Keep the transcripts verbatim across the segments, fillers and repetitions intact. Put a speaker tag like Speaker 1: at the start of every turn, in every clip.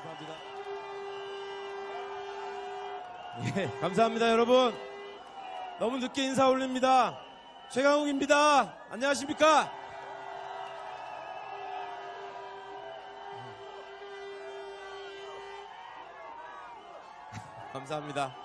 Speaker 1: 감사합니다. 예, 감사합니다, 여러분. 너무 늦게 인사 올립니다. 최강욱입니다. 안녕하십니까? 감사합니다.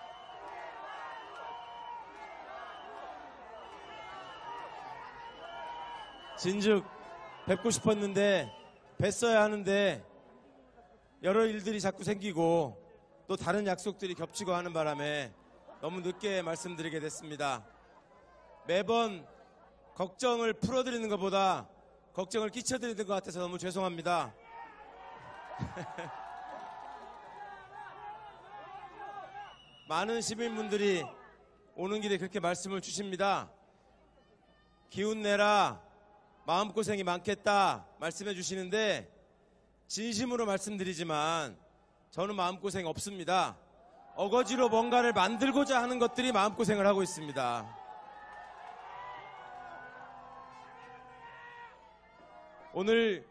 Speaker 1: 진즉 뵙고 싶었는데 뵀어야 하는데 여러 일들이 자꾸 생기고 또 다른 약속들이 겹치고 하는 바람에 너무 늦게 말씀드리게 됐습니다. 매번 걱정을 풀어드리는 것보다 걱정을 끼쳐드리는 것 같아서 너무 죄송합니다. 많은 시민분들이 오는 길에 그렇게 말씀을 주십니다. 기운 내라, 마음고생이 많겠다 말씀해 주시는데 진심으로 말씀드리지만 저는 마음고생 없습니다. 어거지로 뭔가를 만들고자 하는 것들이 마음고생을 하고 있습니다. 오늘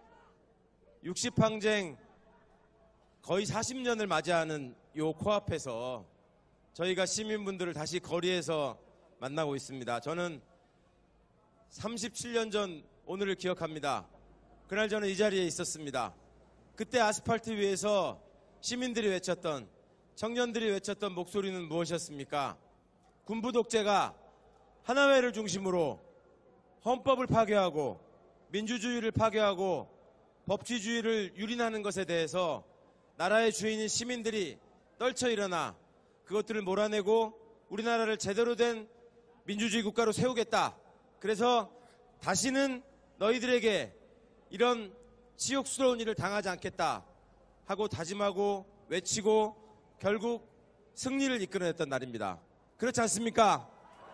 Speaker 1: 육십항쟁 거의 사십 년을 맞이하는 요 코앞에서 저희가 시민분들을 다시 거리에서 만나고 있습니다. 저는 삼십칠 년 전 오늘을 기억합니다. 그날 저는 이 자리에 있었습니다. 그때 아스팔트 위에서 시민들이 외쳤던, 청년들이 외쳤던 목소리는 무엇이었습니까? 군부 독재가 하나회를 중심으로 헌법을 파괴하고 민주주의를 파괴하고 법치주의를 유린하는 것에 대해서 나라의 주인인 시민들이 떨쳐 일어나 그것들을 몰아내고 우리나라를 제대로 된 민주주의 국가로 세우겠다. 그래서 다시는 너희들에게 이런 치욕스러운 일을 당하지 않겠다 하고 다짐하고 외치고 결국 승리를 이끌어냈던 날입니다. 그렇지 않습니까?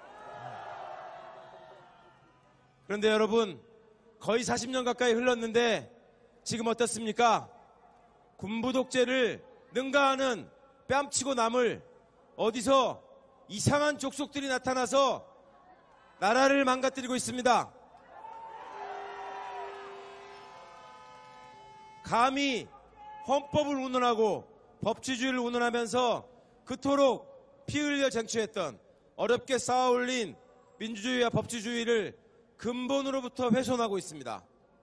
Speaker 1: 그런데 여러분, 거의 사십 년 가까이 흘렀는데 지금 어떻습니까? 군부 독재를 능가하는 뺨치고 남을 어디서 이상한 족속들이 나타나서 나라를 망가뜨리고 있습니다. 감히 헌법을 운운하고 법치주의를 운운하면서 그토록 피 흘려 쟁취했던, 어렵게 쌓아올린 민주주의와 법치주의를 근본으로부터 훼손하고 있습니다.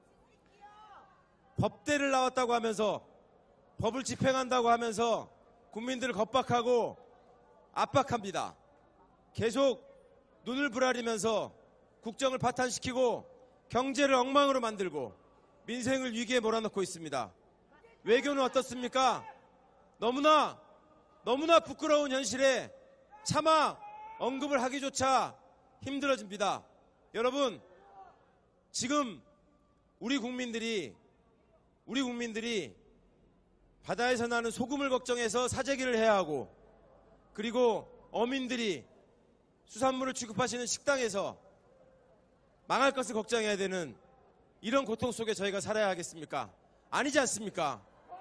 Speaker 1: 법대를 나왔다고 하면서, 법을 집행한다고 하면서 국민들을 겁박하고 압박합니다. 계속 눈을 부라리면서 국정을 파탄시키고 경제를 엉망으로 만들고 민생을 위기에 몰아넣고 있습니다. 외교는 어떻습니까? 너무나 너무나 부끄러운 현실에 차마 언급을 하기조차 힘들어집니다. 여러분, 지금 우리 국민들이 우리 국민들이 바다에서 나는 소금을 걱정해서 사재기를 해야 하고, 그리고 어민들이 수산물을 취급하시는 식당에서 망할 것을 걱정해야 되는 이런 고통 속에 저희가 살아야 하겠습니까? 아니지 않습니까?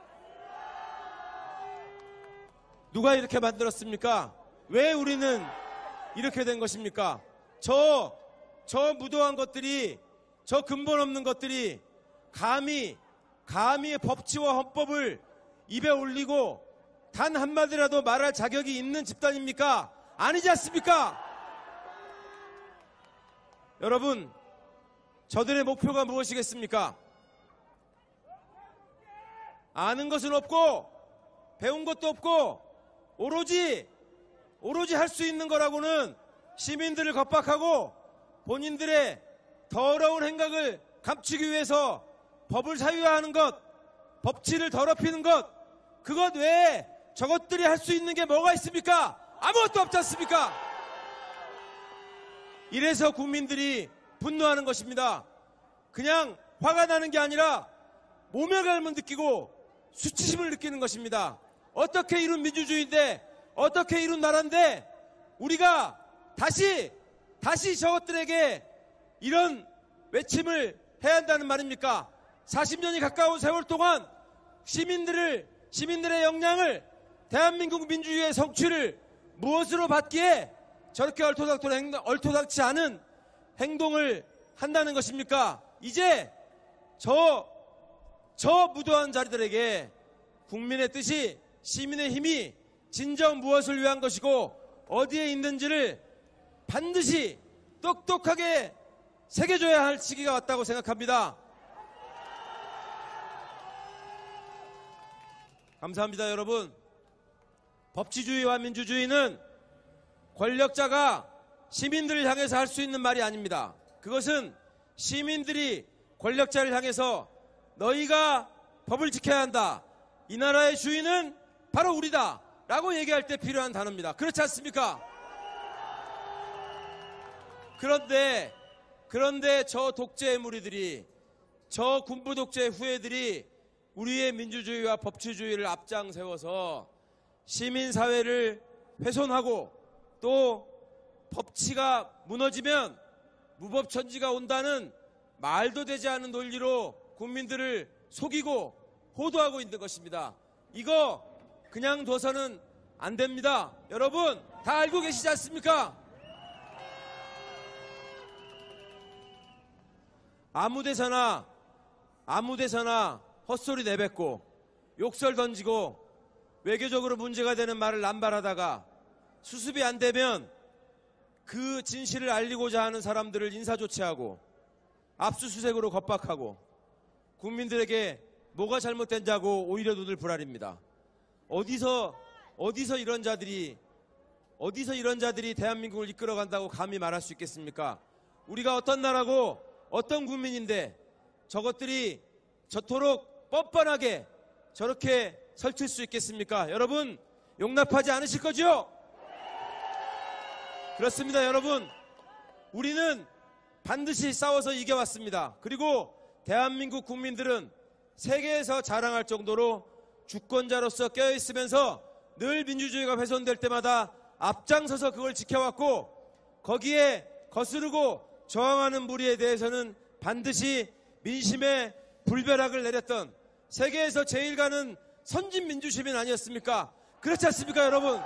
Speaker 1: 누가 이렇게 만들었습니까? 왜 우리는 이렇게 된 것입니까? 저, 저 무도한 것들이, 저 근본 없는 것들이 감히, 감히 법치와 헌법을 입에 올리고 단 한마디라도 말할 자격이 있는 집단입니까? 아니지 않습니까? 여러분, 저들의 목표가 무엇이겠습니까? 아는 것은 없고 배운 것도 없고 오로지 오로지 할 수 있는 거라고는 시민들을 겁박하고 본인들의 더러운 행각을 감추기 위해서 법을 사유화하는 것, 법치를 더럽히는 것, 그것 외에 저것들이 할 수 있는 게 뭐가 있습니까? 아무것도 없지 않습니까? 이래서 국민들이 분노하는 것입니다. 그냥 화가 나는 게 아니라 모멸감을 느끼고 수치심을 느끼는 것입니다. 어떻게 이룬 민주주의인데, 어떻게 이룬 나라인데 우리가 다시 다시 저것들에게 이런 외침을 해야 한다는 말입니까? 사십 년이 가까운 세월 동안 시민들을 시민들의 역량을, 대한민국 민주주의의 성취를 무엇으로 받기에 저렇게 얼토당토 행동, 얼토당치 않은 행동을 한다는 것입니까? 이제 저, 저 무도한 자리들에게 국민의 뜻이, 시민의 힘이 진정 무엇을 위한 것이고 어디에 있는지를 반드시 똑똑하게 새겨줘야 할 시기가 왔다고 생각합니다. 감사합니다. 여러분, 법치주의와 민주주의는 권력자가 시민들을 향해서 할 수 있는 말이 아닙니다. 그것은 시민들이 권력자를 향해서 너희가 법을 지켜야 한다, 이 나라의 주인은 바로 우리다 라고 얘기할 때 필요한 단어입니다. 그렇지 않습니까? 그런데 그런데 저 독재의 무리들이, 저 군부 독재의 후예들이 우리의 민주주의와 법치주의를 앞장 세워서 시민사회를 훼손하고 또 법치가 무너지면 무법천지가 온다는 말도 되지 않은 논리로 국민들을 속이고 호도하고 있는 것입니다. 이거 그냥 둬서는 안 됩니다. 여러분 다 알고 계시지 않습니까? 아무데서나 아무데서나 헛소리 내뱉고 욕설 던지고 외교적으로 문제가 되는 말을 남발하다가 수습이 안 되면 그 진실을 알리고자 하는 사람들을 인사조치하고 압수수색으로 겁박하고 국민들에게 뭐가 잘못된다고 오히려 눈을 부라립니다. 어디서 어디서 이런 자들이 어디서 이런 자들이 대한민국을 이끌어간다고 감히 말할 수 있겠습니까? 우리가 어떤 나라고 어떤 국민인데 저것들이 저토록 뻔뻔하게 저렇게 설칠 수 있겠습니까? 여러분 용납하지 않으실 거죠? 그렇습니다. 여러분 우리는 반드시 싸워서 이겨왔습니다. 그리고 대한민국 국민들은 세계에서 자랑할 정도로 주권자로서 껴있으면서 늘 민주주의가 훼손될 때마다 앞장서서 그걸 지켜왔고 거기에 거스르고 저항하는 무리에 대해서는 반드시 민심의 불벼락을 내렸던 세계에서 제일 가는 선진 민주시민 아니었습니까? 그렇지 않습니까 여러분?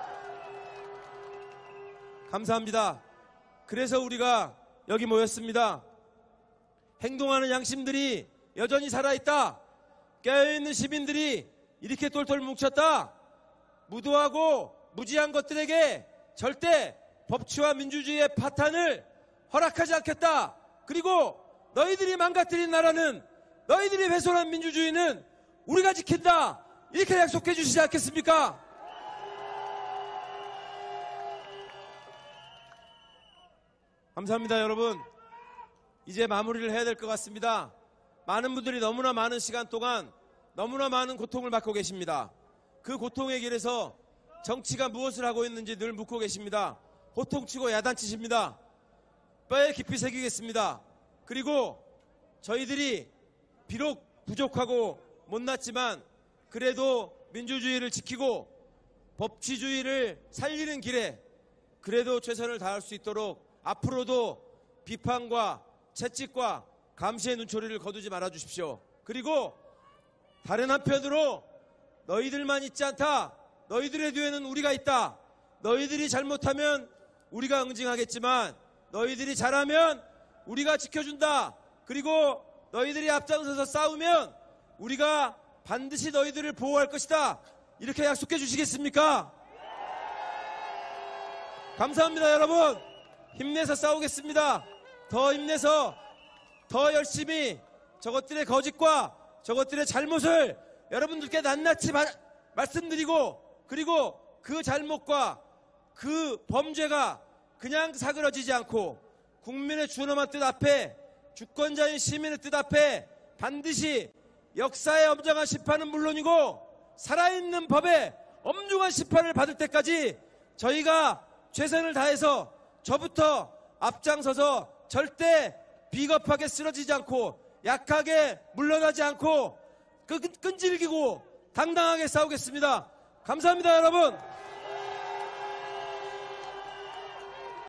Speaker 1: 감사합니다. 그래서 우리가 여기 모였습니다. 행동하는 양심들이 여전히 살아있다. 깨어있는 시민들이 이렇게 똘똘 뭉쳤다. 무도하고 무지한 것들에게 절대 법치와 민주주의의 파탄을 허락하지 않겠다. 그리고 너희들이 망가뜨린 나라는, 너희들이 훼손한 민주주의는 우리가 지킨다. 이렇게 약속해 주시지 않겠습니까? 감사합니다. 여러분 이제 마무리를 해야 될 것 같습니다. 많은 분들이 너무나 많은 시간 동안 너무나 많은 고통을 받고 계십니다. 그 고통의 길에서 정치가 무엇을 하고 있는지 늘 묻고 계십니다. 호통치고 야단치십니다. 뼈에 깊이 새기겠습니다. 그리고 저희들이 비록 부족하고 못났지만 그래도 민주주의를 지키고 법치주의를 살리는 길에 그래도 최선을 다할 수 있도록 앞으로도 비판과 채찍과 감시의 눈초리를 거두지 말아 주십시오. 그리고 다른 한편으로 너희들만 있지 않다. 너희들의 뒤에는 우리가 있다. 너희들이 잘못하면 우리가 응징하겠지만 너희들이 잘하면 우리가 지켜준다. 그리고 너희들이 앞장서서 싸우면 우리가 반드시 너희들을 보호할 것이다. 이렇게 약속해 주시겠습니까? 감사합니다. 여러분 힘내서 싸우겠습니다. 더 힘내서 더 열심히 저것들의 거짓과 저것들의 잘못을 여러분들께 낱낱이 마, 말씀드리고 그리고 그 잘못과 그 범죄가 그냥 사그러지지 않고 국민의 준엄한 뜻 앞에 주권자인 시민의 뜻 앞에 반드시 역사의 엄정한 심판은 물론이고 살아있는 법의 엄중한 심판을 받을 때까지 저희가 최선을 다해서 저부터 앞장서서 절대 비겁하게 쓰러지지 않고 약하게 물러나지 않고 끈질기고 당당하게 싸우겠습니다. 감사합니다 여러분.